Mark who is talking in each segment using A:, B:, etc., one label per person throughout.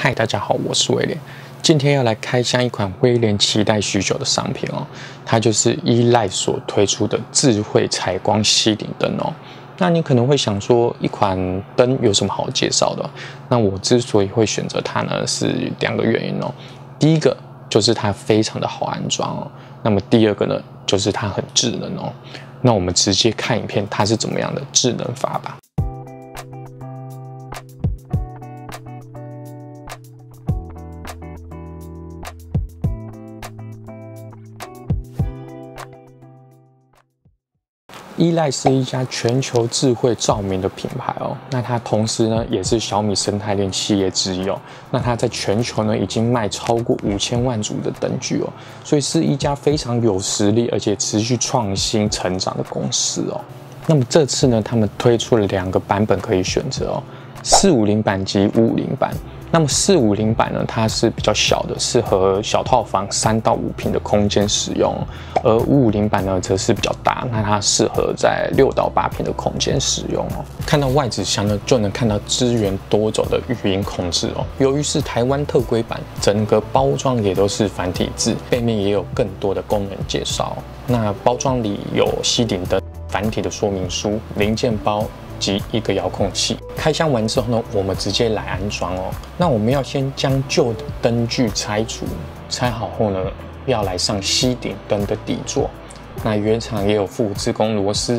A: 嗨，大家好，我是威廉。今天要来开箱一款威廉期待许久的商品哦，它就是E-Light所推出的智慧采光吸顶灯哦。那你可能会想说，一款灯有什么好介绍的？那我之所以会选择它呢，是两个原因哦。第一个就是它非常的好安装哦，那么第二个呢，就是它很智能哦。那我们直接看影片，它是怎么样的智能法吧。E-Light是一家全球智慧照明的品牌哦，那它同时呢也是小米生态链企业之一哦。那它在全球呢已经卖超过5000万组的灯具哦，所以是一家非常有实力而且持续创新成长的公司哦。那么这次呢，他们推出了2个版本可以选择哦，450版及550版。那么450版呢，它是比较小的，适合小套房3到5平的空间使用；而550版呢，则是比较大，那它适合在6到8平的空间使用哦。看到外纸箱呢，就能看到支援多轴的语音控制哦。由于是台湾特规版，整个包装也都是繁体字，背面也有更多的功能介绍。那包装里有吸顶灯、繁体的说明书、零件包及一个遥控器。开箱完之后呢，我们直接来安装哦。那我们要先将旧的灯具拆除，拆好后呢，要来上吸顶灯的底座。那原厂也有附自攻螺丝。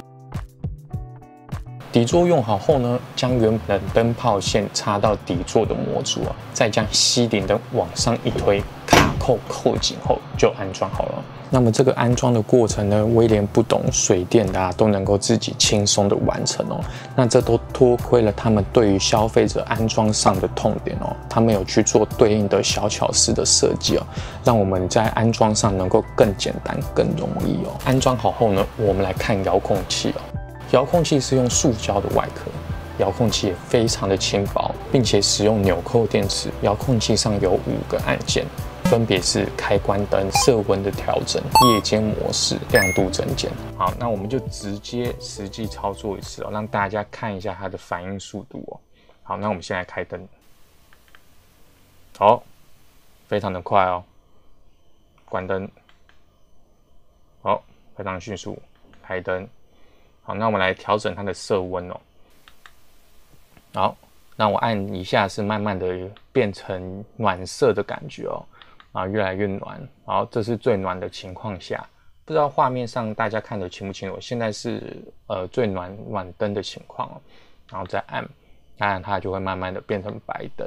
A: 底座用好后呢，将原本的灯泡线插到底座的模组啊，再将吸顶灯往上一推，卡扣紧后就安装好了。那么这个安装的过程呢，威廉不懂水电的都能够自己轻松的完成哦。那这都多亏了他们对于消费者安装上的痛点哦，他们有去做对应的小巧思的设计哦，让我们在安装上能够更简单、更容易哦。安装好后呢，我们来看遥控器哦。遥控器是用塑胶的外壳，遥控器也非常的轻薄，并且使用纽扣电池。遥控器上有5个按键，分别是开关灯、色温的调整、夜间模式、亮度增减。好，那我们就直接实际操作一次哦，让大家看一下它的反应速度哦。好，那我们现在开灯，好，非常的快哦。关灯，好，非常迅速。开灯。好，那我们来调整它的色温哦。好，那我按一下是慢慢的变成暖色的感觉哦，啊，越来越暖。好，这是最暖的情况下，不知道画面上大家看得清不清楚？现在是最暖灯的情况哦，然后再按，当然它就会慢慢的变成白灯。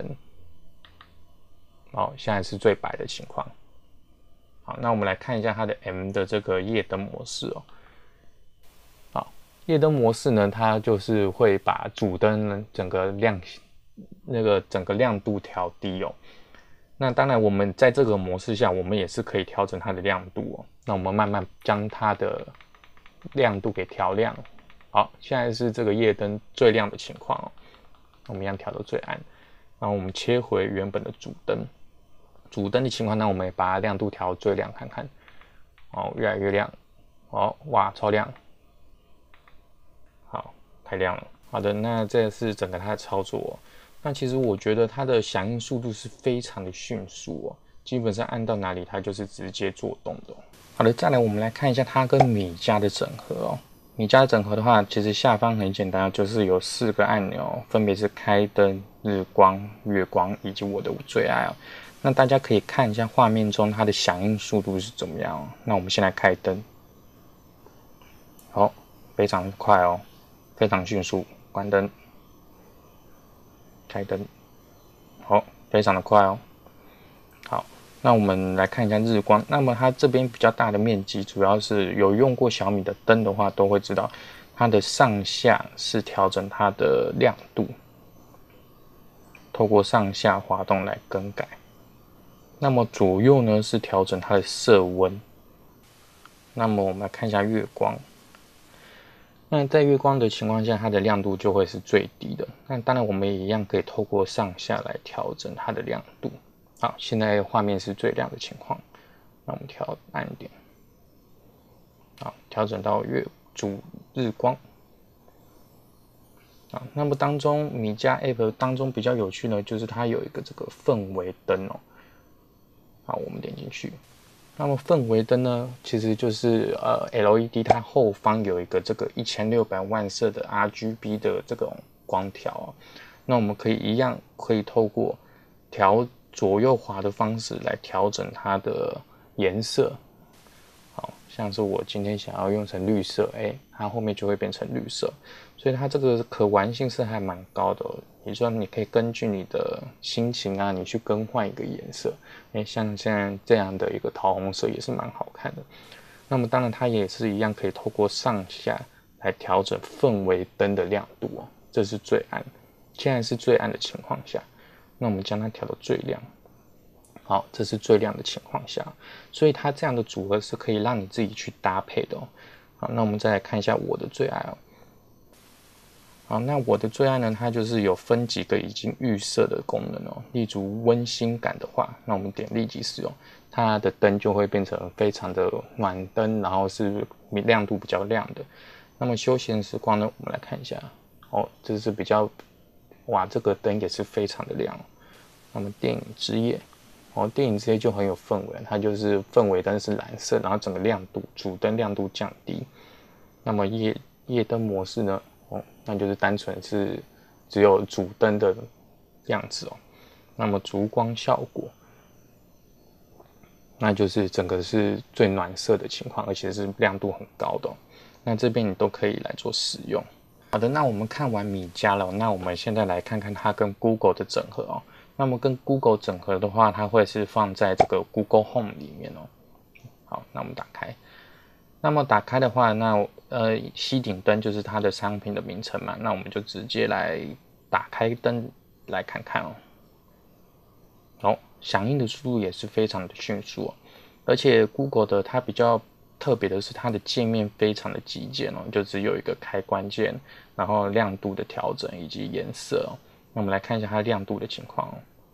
A: 好，现在是最白的情况。好，那我们来看一下它的 M 的这个夜灯模式哦。夜灯模式呢，它就是会把主灯呢整个亮度调低哦。那当然，我们在这个模式下，我们也是可以调整它的亮度哦。那我们慢慢将它的亮度给调亮。好，现在是这个夜灯最亮的情况哦。我们一样调到最暗，然后我们切回原本的主灯。主灯的情况呢，我们也把它亮度调最亮看看。哦，越来越亮。哦，哇，超亮。好，太亮了。好的，那这是整个它的操作哦。那其实我觉得它的响应速度是非常的迅速哦，基本上按到哪里它就是直接做动的哦。好的，再来我们来看一下它跟米家的整合哦。米家的整合的话，其实下方很简单，就是有4个按钮，分别是开灯、日光、月光以及我的最爱哦。那大家可以看一下画面中它的响应速度是怎么样哦。那我们先来开灯，好，非常快哦。非常迅速，关灯，开灯，好，非常的快哦。好，那我们来看一下日光。那么它这边比较大的面积，主要是有用过小米的灯的话，都会知道它的上下是调整它的亮度，透过上下滑动来更改。那么左右呢是调整它的色温。那么我们来看一下月光。那在月光的情况下，它的亮度就会是最低的。那当然，我们也一样可以透过上下来调整它的亮度。好，现在画面是最亮的情况，那我们调暗一点。好，调整到主日光。 啊。那么当中米家 App 当中比较有趣呢，就是它有一个这个氛围灯哦。好，我们点进去。那么氛围灯呢，其实就是LED 它后方有一个这个1600万色的 RGB 的这种光条啊。那我们可以一样可以透过调左右滑的方式来调整它的颜色。好像是我今天想要用成绿色，它后面就会变成绿色，所以它这个可玩性是还蛮高的哦。也就是说，你可以根据你的心情啊，你去更换一个颜色。像现在这样的一个桃红色也是蛮好看的。那么当然，它也是一样可以透过上下来调整氛围灯的亮度哦。这是最暗，现在是最暗的情况下，那我们将它调到最亮。好，这是最亮的情况下，所以它这样的组合是可以让你自己去搭配的哦。好，那我们再来看一下我的最爱哦。好，那我的最爱呢，它就是有分几个已经预设的功能哦。例如温馨感的话，那我们点立即使用，它的灯就会变成非常的暖灯，然后是亮度比较亮的。那么休闲时光呢，我们来看一下哦，这是比较，哇，这个灯也是非常的亮。那么电影之夜。电影之夜就很有氛围，它就是氛围灯是蓝色，然后整个亮度主灯亮度降低。那么夜灯模式呢？那就是单纯是只有主灯的样子哦。那么烛光效果，那就是整个是最暖色的情况，而且是亮度很高的哦。那这边你都可以来做使用。好的，那我们看完米家了，那我们现在来看看它跟 Google 的整合哦。那么跟 Google 整合的话，它会是放在这个 Google Home 里面哦。好，那我们打开。那么打开的话，那吸顶灯就是它的商品的名称嘛。那我们就直接来打开灯来看看哦。响应的速度也是非常的迅速哦。而且 Google 的它比较特别的是它的界面非常的极简哦，就只有一个开关键，然后亮度的调整以及颜色哦。那我们来看一下它亮度的情况哦。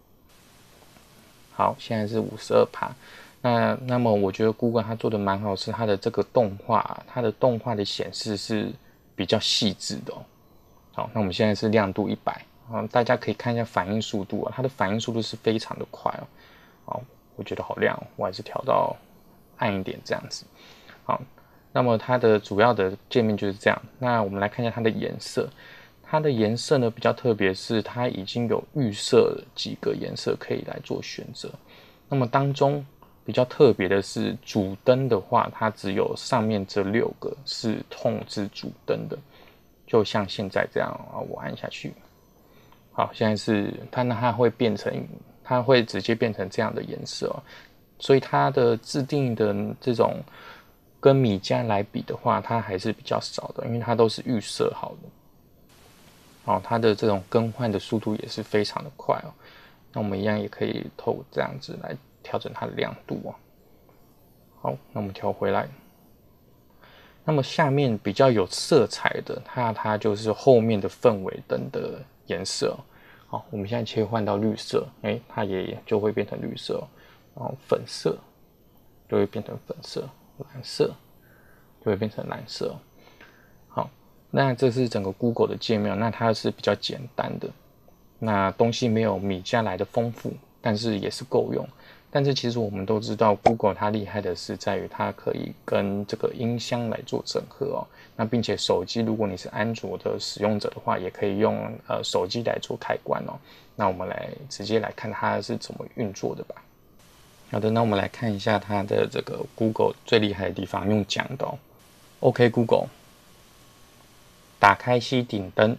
A: 好，现在是52%。那么我觉得 Google 它做的蛮好，是它的这个动画，它的动画的显示是比较细致的哦。好，那我们现在是亮度100，大家可以看一下反应速度啊，它的反应速度是非常的快哦。好，我觉得好亮，我还是调到暗一点这样子。好，那么它的主要的界面就是这样。那我们来看一下它的颜色。它的颜色呢比较特别，是它已经有预设几个颜色可以来做选择。那么当中比较特别的是主灯的话，它只有上面这6个是控制主灯的，就像现在这样啊，我按下去，好，现在是它会变成，它会直接变成这样的颜色哦。所以它的制定的这种跟米家来比的话，它还是比较少的，因为它都是预设好的。它的这种更换的速度也是非常的快哦。那我们一样也可以透过这样子来调整它的亮度哦。好，那我们调回来。那么下面比较有色彩的，它就是后面的氛围灯的颜色。好，我们现在切换到绿色，它也就会变成绿色，然后粉色就会变成粉色，蓝色就会变成蓝色。好，那这是整个 Google 的界面，那它是比较简单的，那东西没有米家来的丰富，但是也是够用。但是其实我们都知道 Google 它厉害的是在于它可以跟这个音箱来做整合哦。那并且手机如果你是安卓的使用者的话，也可以用手机来做开关哦。那我们来直接来看它是怎么运作的吧。好的，那我们来看一下它的这个 Google 最厉害的地方，用讲的哦。OK Google， 打开吸顶灯。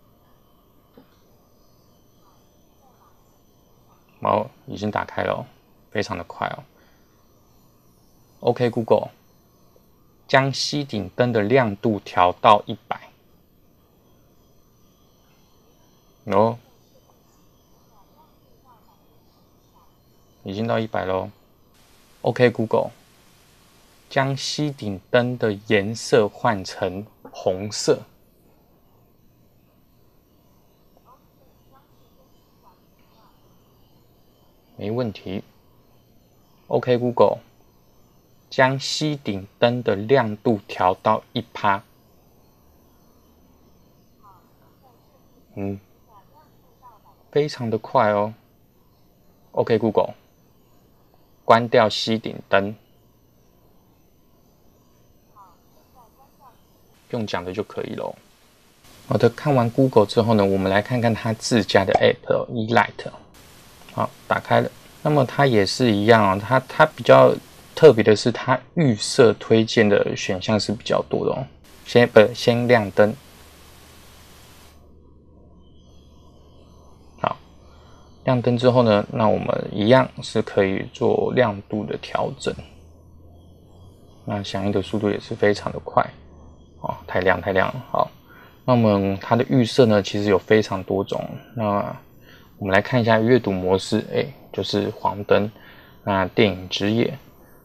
A: 已经打开了哦，非常的快哦。OK Google， 将吸顶灯的亮度调到100。已经到100咯。OK Google， 将吸顶灯的颜色换成红色。没问题。OK Google， 将吸顶灯的亮度调到1%。 非常的快哦。OK Google， 关掉吸顶灯。用讲的就可以咯。好的，看完 Google 之后呢，我们来看看它自家的 App eLight。好，打开了。那么它也是一样哦，它比较特别的是，它预设推荐的选项是比较多的哦。先亮灯。好，亮灯之后呢，那我们一样是可以做亮度的调整。那响应的速度也是非常的快。哦，太亮了。好，那么它的预设呢，其实有非常多种。那我们来看一下阅读模式，就是黄灯。那电影之夜，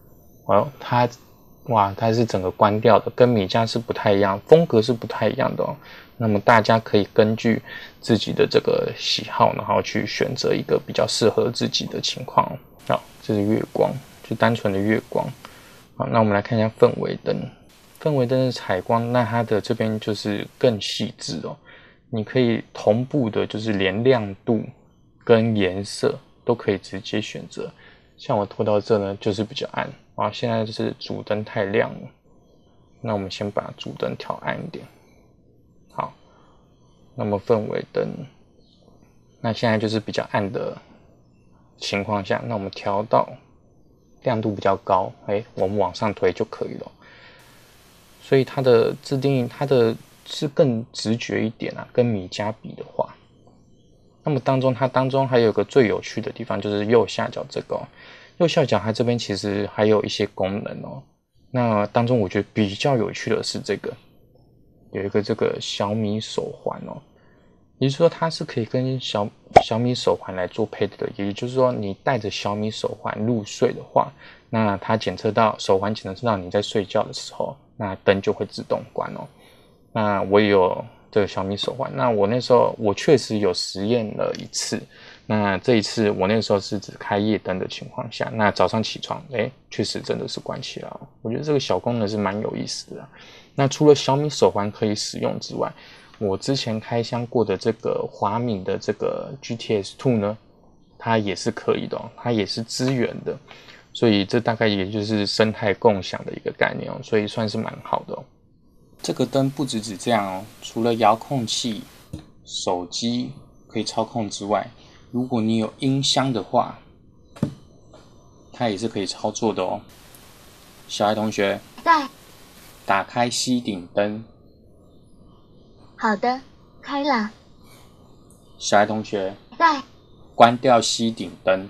A: 它是整个关掉的，跟米家是不太一样，风格是不太一样的哦。那么大家可以根据自己的这个喜好，然后去选择一个比较适合自己的情况。好，这是月光，就单纯的月光。好，那我们来看一下氛围灯。氛围灯是采光，那它的这边就是更细致哦。你可以同步的，就是连亮度跟颜色都可以直接选择。像我拖到这呢，就是比较暗啊。现在就是主灯太亮了，那我们先把主灯调暗一点。好，那么氛围灯，那现在就是比较暗的情况下，那我们调到亮度比较高，我们往上推就可以了。所以它的自定义，它的是更直觉一点啊，跟米家比的话。那么它当中还有一个最有趣的地方，就是右下角这个右下角它这边其实还有一些功能哦。那当中我觉得比较有趣的是这个，有一个这个小米手环哦，也就是说它是可以跟小米手环来做配对的，也就是说你带着小米手环入睡的话，那它手环检测到你在睡觉的时候，那灯就会自动关哦。那我也有这个小米手环，那我那时候我确实有实验了一次，那这一次我那时候是只开夜灯的情况下，那早上起床，确实真的是关起来了。我觉得这个小功能是蛮有意思的。那除了小米手环可以使用之外，我之前开箱过的这个华米的这个 GTS 2呢，它也是可以的哦，它也是支援的，所以这大概也就是生态共享的一个概念哦，所以算是蛮好的哦。这个灯不止这样哦，除了遥控器、手机可以操控之外，如果你有音箱的话，它也是可以操作的哦。小爱同学，
B: 在。
A: 打开吸顶灯。
B: 好的，开了。
A: 小爱同学，
B: 在。
A: 关掉吸顶灯。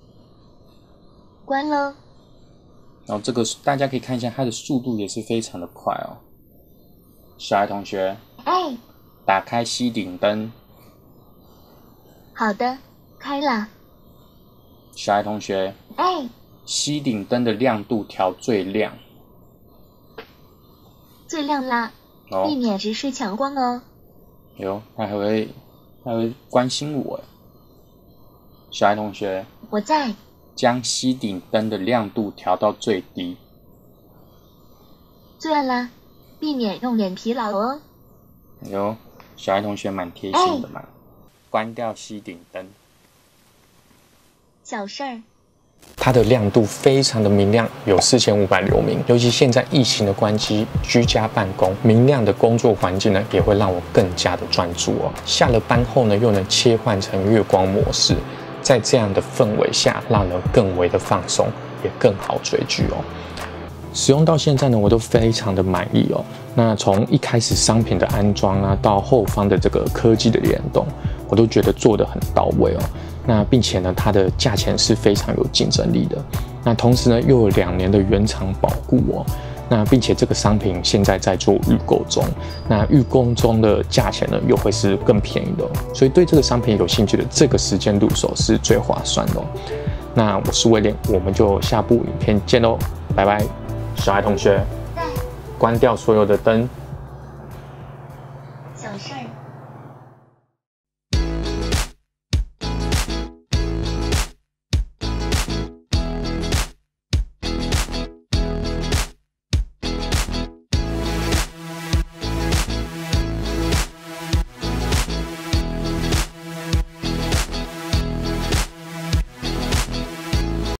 B: 关了。
A: 然后这个大家可以看一下，它的速度也是非常的快哦。小爱同学，打开吸顶灯。
B: 好的，开了。
A: 小爱同学，吸顶灯的亮度调最亮。
B: 最亮啦，避免直视强光哦。
A: 它还会关心我。小爱同学，
B: 我在。
A: 将吸顶灯的亮度调到最低。
B: 最暗啦，避免用眼疲劳哦。
A: 小爱同学蛮贴心的嘛。关掉吸顶灯。
B: 小事儿。
A: 它的亮度非常的明亮，有4500流明。尤其现在疫情的关系，居家办公，明亮的工作环境呢，也会让我更加的专注哦。下了班后呢，又能切换成月光模式，在这样的氛围下，让人更为的放松，也更好追剧哦。使用到现在呢，我都非常的满意哦。那从一开始商品的安装啊，到后方的这个科技的联动，我都觉得做得很到位哦。那并且呢，它的价钱是非常有竞争力的。那同时呢，又有2年的原厂保固哦。那并且这个商品现在在做预购中，那预购中的价钱呢，又会是更便宜的哦。所以对这个商品有兴趣的，这个时间入手是最划算的哦。那我是威廉，我们就下部影片见喽，拜拜。小爱同学，关掉所有的灯。
B: 小事儿。